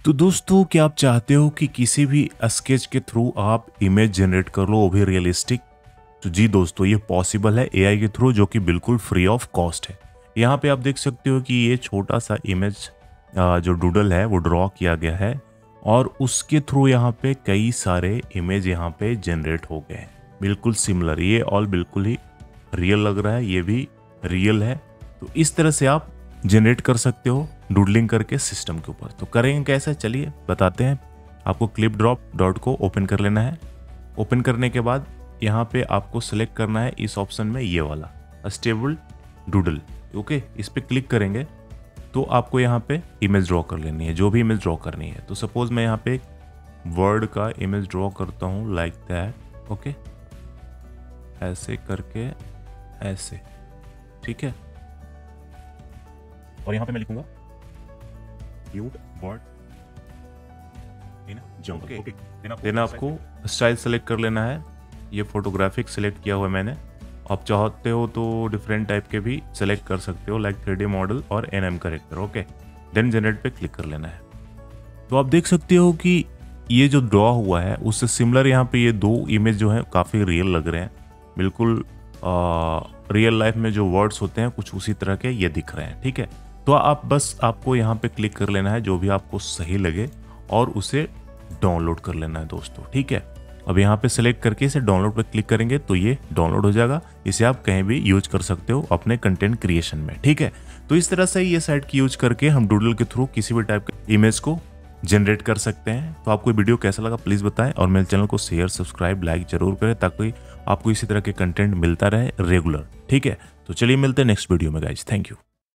तो दोस्तों, क्या आप चाहते हो कि किसी भी स्केच के थ्रू आप इमेज जनरेट कर लो, वो भी रियलिस्टिक? तो जी दोस्तों, ये पॉसिबल है एआई के थ्रू, जो कि बिल्कुल फ्री ऑफ कॉस्ट है। यहाँ पे आप देख सकते हो कि ये छोटा सा इमेज जो डूडल है वो ड्रॉ किया गया है और उसके थ्रू यहाँ पे कई सारे इमेज यहाँ पे जनरेट हो गए हैं, बिल्कुल सिमिलर। ये ऑल बिल्कुल ही रियल लग रहा है, ये भी रियल है। तो इस तरह से आप जनरेट कर सकते हो डूडलिंग करके सिस्टम के ऊपर। तो करेंगे कैसे, चलिए बताते हैं। आपको clipdrop को ओपन कर लेना है। ओपन करने के बाद यहाँ पे आपको सेलेक्ट करना है इस ऑप्शन में ये वाला स्टेबल डूडल। ओके, इस पे क्लिक करेंगे तो आपको यहाँ पे इमेज ड्रॉ कर लेनी है, जो भी इमेज ड्रॉ करनी है। तो सपोज मैं यहाँ पे वर्ड का इमेज ड्रॉ करता हूँ लाइक दैट। ओके, ऐसे करके ऐसे, ठीक है। और यहाँ पे मैं लिखूंगा cute bird jump. Okay, then आपको स्टाइल सेलेक्ट कर लेना है। ये फोटोग्राफिक सेलेक्ट किया हुआ है मैंने। आप चाहते हो तो डिफरेंट टाइप के भी सेलेक्ट कर सकते हो, लाइक 3D मॉडल और NM character. Okay, then generate पे क्लिक कर लेना है। तो आप देख सकते हो कि ये जो ड्रॉ हुआ है उससे सिमिलर यहाँ पे ये दो इमेज जो है काफ़ी रियल लग रहे हैं, बिल्कुल रियल लाइफ में जो वर्ड्स होते हैं कुछ उसी तरह के ये दिख रहे हैं, ठीक है। तो आपको यहाँ पे क्लिक कर लेना है जो भी आपको सही लगे और उसे डाउनलोड कर लेना है दोस्तों, ठीक है। अब यहाँ पे सेलेक्ट करके इसे डाउनलोड पे क्लिक करेंगे तो ये डाउनलोड हो जाएगा। इसे आप कहीं भी यूज कर सकते हो अपने कंटेंट क्रिएशन में, ठीक है। तो इस तरह से ये साइट की यूज करके हम डूडल के थ्रू किसी भी टाइप के इमेज को जनरेट कर सकते हैं। तो आपको वीडियो कैसा लगा प्लीज बताएं और मेरे चैनल को शेयर, सब्सक्राइब, लाइक जरूर करें ताकि आपको इसी तरह के कंटेंट मिलता रहे रेगुलर, ठीक है। तो चलिए मिलते हैं नेक्स्ट वीडियो में गाइज, थैंक यू।